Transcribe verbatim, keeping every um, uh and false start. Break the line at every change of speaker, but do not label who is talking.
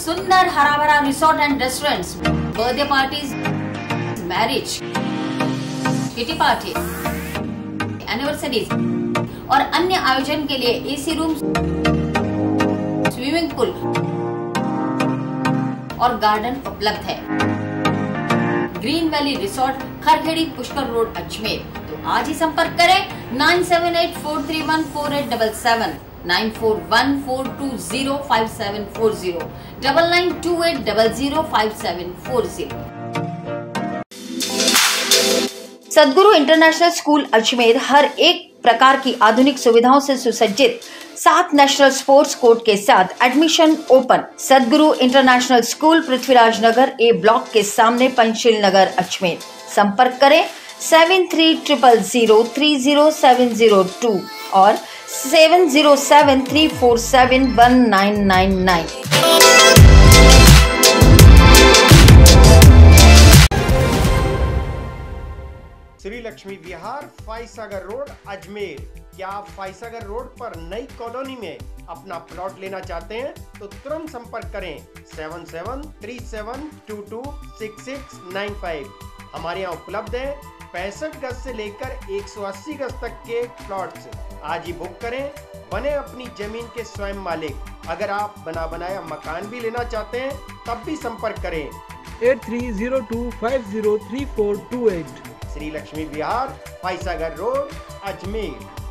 सुंदर हरा भरा resort and restaurants, birthday parties, marriage, kitty party, anniversaries और अन्य आयोजन के लिए एसी रूम, स्विमिंग पूल और गार्डन उपलब्ध है। Green valley resort, Kharkhedi, Pushkar road, Ajmer. तो आज ही संपर्क करें nine seven eight four three one four eight seven seven, nine four one four two zero five seven four zero, double nine two eight double zero five seven four zero. Sadguru international school Ajmer हर एक प्रकार की आधुनिक सुविधाओं से सुसज्जित सात national sports court के साथ admission open. Sadguru international school, Prithviraj Nagar A block के सामने, पंचशील नगर, अजमेर। संपर्क करें seven three triple zero three zero seven zero two और seven zero seven three four seven one nine nine nine.
Shri Lakshmi Vihar, Foysagar road, Ajmer. क्या आप फाइसागर रोड पर नई कॉलोनी में अपना प्लॉट लेना चाहते हैं तो तुरंत संपर्क करें seven seven three seven two two six six nine five. हमारे यहाँ उपलब्ध है पैंसठ गज से लेकर एक सौ अस्सी गज तक के प्लॉट्स। आज ही बुक करें, बने अपनी जमीन के स्वयं मालिक। अगर आप बना बनाया मकान भी लेना चाहते हैं तब भी संपर्क करें
eight three zero two five zero three four two eight.
Shri Lakshmi Vihar, Foysagar road, Ajmer.